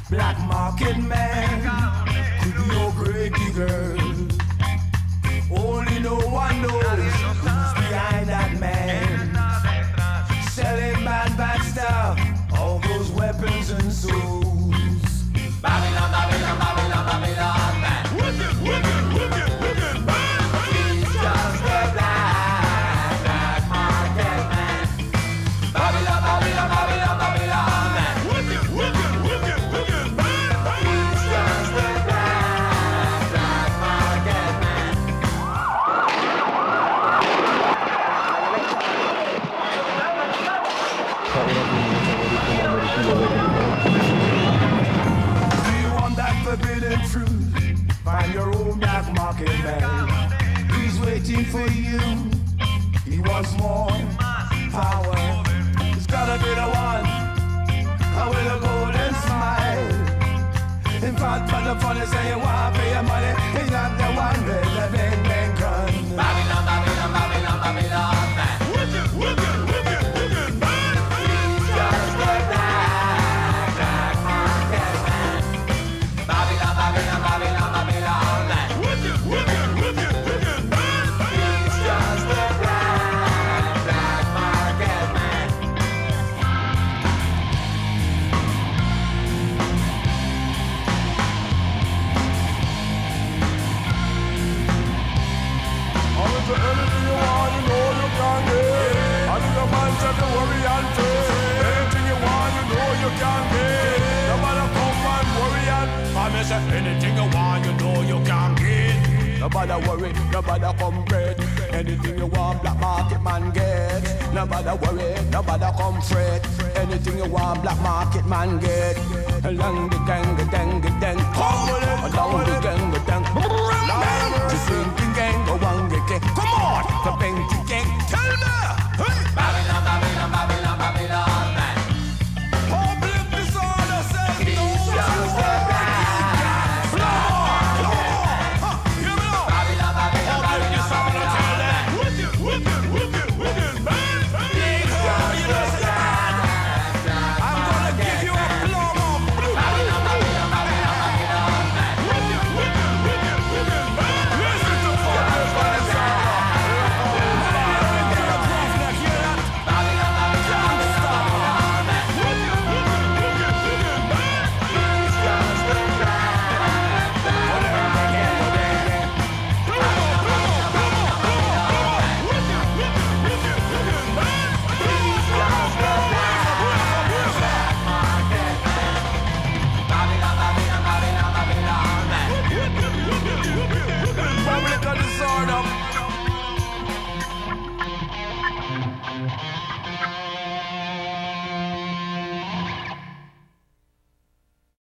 Black market man could be your gravedigger. Only no one knows who's behind that man. Selling bad stuff, all those weapons and souls. Babylon, Babylon, Babylon, Babylon, man. Wicked, wicked, wicked, wicked, man. He's just a black market man. Babylon, Babylon, Babylon, Babylon, man. Wicked, wicked, wicked, wicked, man. He's just a black market man. Do you want that forbidden truth? Find your own black market man. He's waiting for you. He wants more power. He's gotta be the one with a golden smile. In fact, for the funny say you want to pay your money, he's not the one with the big bang gun. Babylon, Babylon, Babylon, Babylon, man. Wicked, wicked, wicked, wicked, man. He's just a black market man. Babylon, Babylon, Babylon, Babylon, man. Wicked, wicked, wicked, wicked, man. He's just a black market man. All of the anything you want, you know you can get. I do the man said to worry and pray. Anything you want, you know you can get. No matter come and worry and promise that anything you want, you know you can get. No matter worry, no matter come fret. Anything you want, black market man get. No matter worry, no matter come fret. Anything you want, black market man get. Along the gang, come with it, along the gang, the gang, go on, come on, the bang, gang, tell me, hey, Babylon.